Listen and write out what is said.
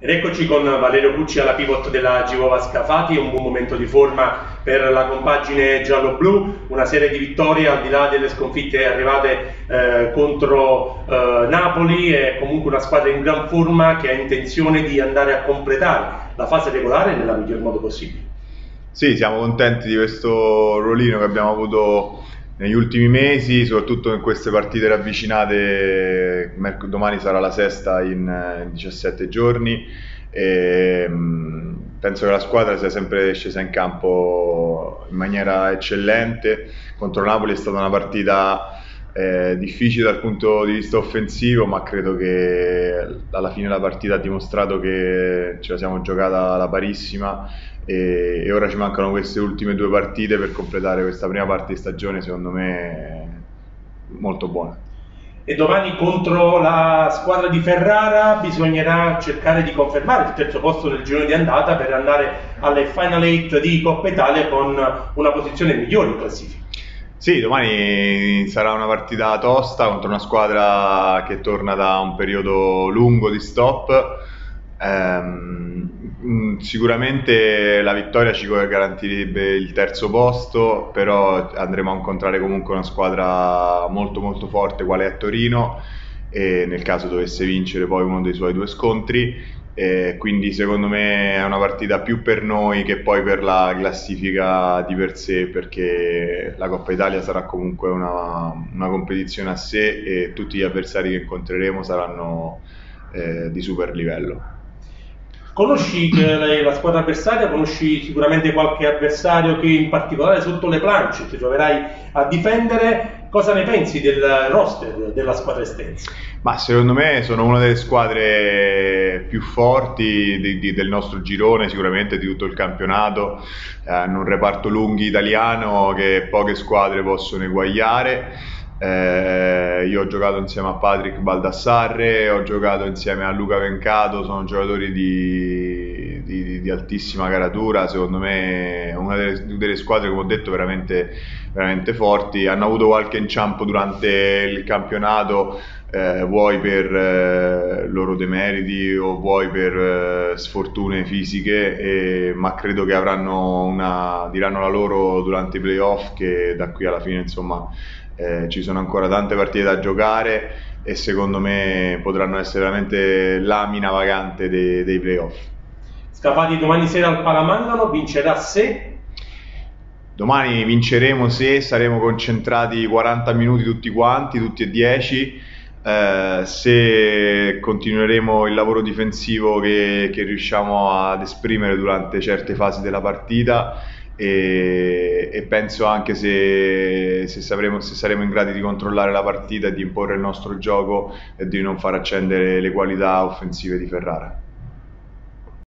Ed eccoci con Valerio Pucci alla pivot della Givova Scafati, un buon momento di forma per la compagine giallo-blu, una serie di vittorie al di là delle sconfitte arrivate contro Napoli, è comunque una squadra in gran forma che ha intenzione di andare a completare la fase regolare nella miglior modo possibile. Sì, siamo contenti di questo ruolino che abbiamo avuto negli ultimi mesi, soprattutto in queste partite ravvicinate. Domani sarà la sesta in 17 giorni e penso che la squadra sia sempre scesa in campo in maniera eccellente. Contro Napoli è stata una partita difficile dal punto di vista offensivo, ma credo che alla fine la partita ha dimostrato che ce la siamo giocata alla parissima e ora ci mancano queste ultime due partite per completare questa prima parte di stagione, secondo me molto buona. E domani contro la squadra di Ferrara bisognerà cercare di confermare il terzo posto nel girone di andata per andare alle Final 8 di Coppa Italia con una posizione migliore in classifica. Sì, domani sarà una partita tosta contro una squadra che torna da un periodo lungo di stop. Sicuramente la vittoria ci garantirebbe il terzo posto, però andremo a incontrare comunque una squadra molto molto forte quale è Torino, e nel caso dovesse vincere poi uno dei suoi due scontri. Quindi secondo me è una partita più per noi che poi per la classifica di per sé, perché la Coppa Italia sarà comunque una competizione a sé e tutti gli avversari che incontreremo saranno di super livello. Conosci la squadra avversaria, conosci sicuramente qualche avversario che in particolare sotto le planche ti troverai a difendere. Cosa ne pensi del roster della squadra estensa? Ma secondo me sono una delle squadre più forti del nostro girone, sicuramente di tutto il campionato. Hanno un reparto lunghi italiano che poche squadre possono eguagliare. Io ho giocato insieme a Patrick Baldassarre, ho giocato insieme a Luca Vencato, sono giocatori di altissima caratura. Secondo me è una delle squadre, come ho detto, veramente, veramente forti. Hanno avuto qualche inciampo durante il campionato, vuoi per loro demeriti o vuoi per sfortune fisiche, ma credo che diranno la loro durante i playoff, che da qui alla fine insomma ci sono ancora tante partite da giocare e secondo me potranno essere veramente lamina vagante dei playoff. Scafati domani sera al Palamangano, vincerà se? Domani vinceremo se saremo concentrati 40 minuti tutti quanti, tutti e 10. Se continueremo il lavoro difensivo che riusciamo ad esprimere durante certe fasi della partita, e penso anche se saremo in grado di controllare la partita e di imporre il nostro gioco e di non far accendere le qualità offensive di Ferrara.